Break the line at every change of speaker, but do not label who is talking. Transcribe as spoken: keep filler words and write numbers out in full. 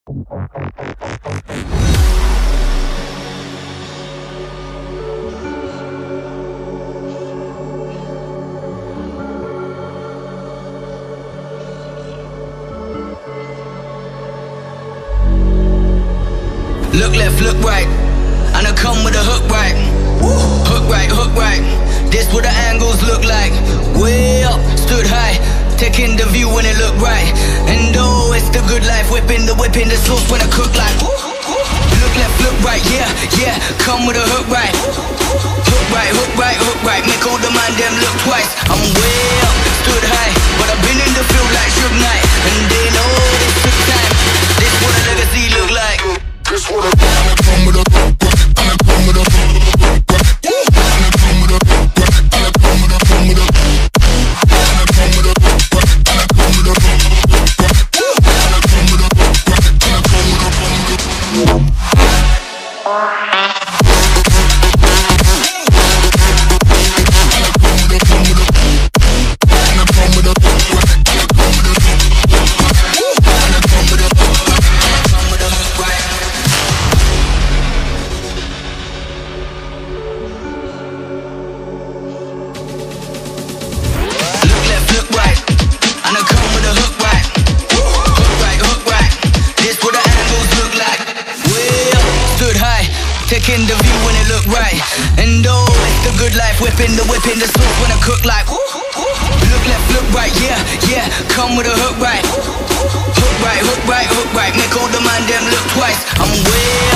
Look left, look right, and I come with a hook right. Hook right, hook right. This what the angles look like. Way up, stood high, taking the view when it look right. And oh, it's the good life, whipping the whipping the sauce when I cook like. Look left, look right, yeah, yeah. Come with a hook right. Hook right, hook right, hook right. Make all the man them look twice. I'm way up, stood high, but I've been in the field like Suge Knight. And they know this took time. This what a legacy look like. This what I come with a and I come with a and I come with a and I come with a come with a and I come with a and I come with a and I come with a and I come with a and I come with a taking the view when it look right. And oh, it's the good life, whipping the whipping the sauce when I cook like. Look left, look right, yeah, yeah. Come with a hook right. Hook right, hook right, hook right. Make all the man them look twice. I'm way